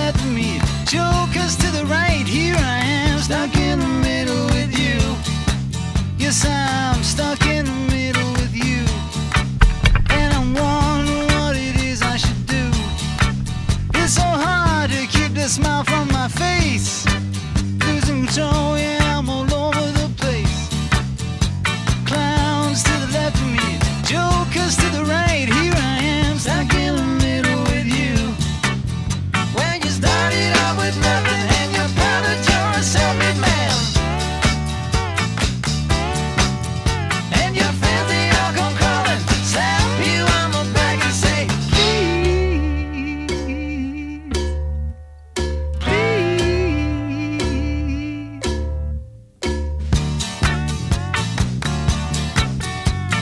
left of me, jokers to the right. Here I am, stuck in the middle with you. Yes, I'm stuck in the middle with you. And I'm wondering what it is I should do. It's so hard to keep the smile from my face. Losing control, yeah, I'm all over the place. Clowns to the left of me, jokers to the right. Here I am, stuck in the middle with you. When you started out with nothing and you're proud that you're a self-made man, and your friends, they all come crawling, slap you on the back and say, please, please.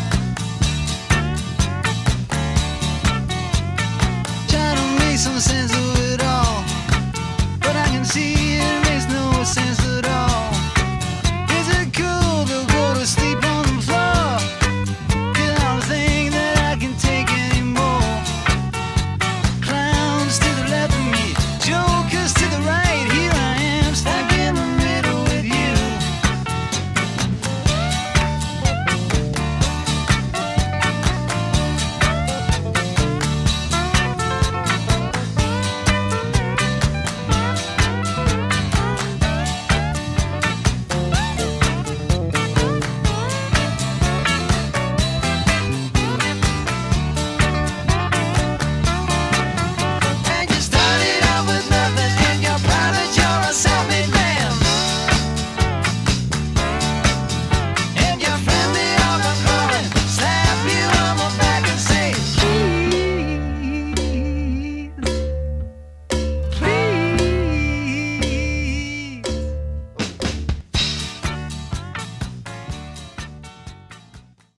Try to make some sense